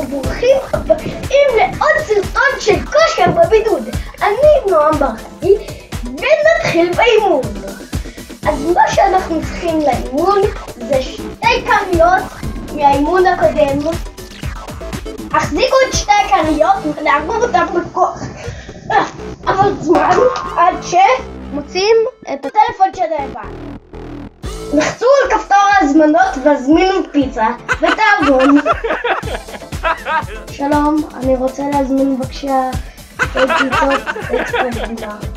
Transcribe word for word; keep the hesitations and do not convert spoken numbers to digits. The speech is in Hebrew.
וברוכים הבאים לעוד סרטון של כושר בבידוד. אני נועם ברחתי ונתחיל באימון. אז מה שאנחנו צריכים לאימון זה שתי כריות מהאימון הקודם. החזיקו את שתי הכריות ונערבו אותם בכוח. אבל זמן עד שמוצאים את הטלפון שלהם. לחצו על כפתור ההזמנות והזמינו פיצה ותעבוד. שלום, אני רוצה להזמין בבקשה שתי פיצות אקספרס.